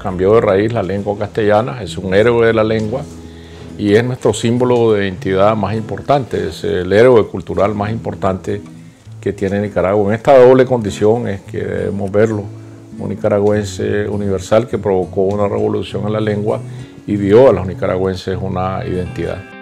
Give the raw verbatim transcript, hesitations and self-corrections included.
cambió de raíz la lengua castellana, es un héroe de la lengua y es nuestro símbolo de identidad más importante, es el héroe cultural más importante que tiene Nicaragua. En esta doble condición es que debemos verlo, un nicaragüense universal que provocó una revolución en la lengua y dio a los nicaragüenses una identidad.